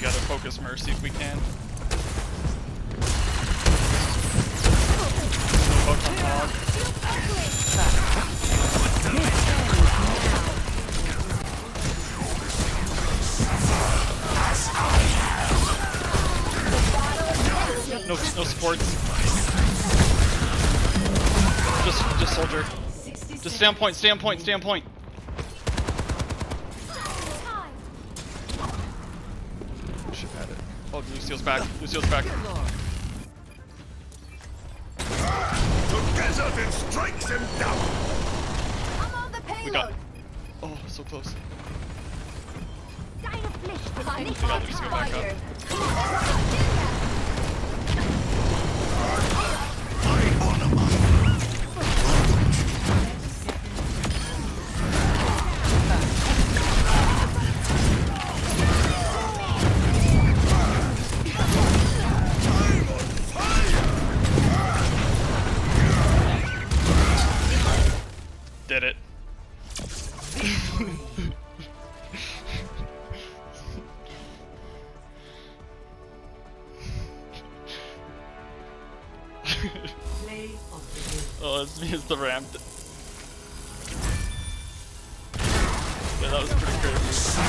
gotta focus Mercy if we can. Focus on Hog. No supports. Just soldier. Just stay on point, stay on point, stay on point. Should have had it. Oh, Lucio's back. Lucio's back. Together it strikes him down. I'm on the payload. We got. Oh, so close. Deine Pflicht ist We nicht got Lucio back up. I honor my Did it. Oh, it's the ramp. Yeah, that was pretty crazy.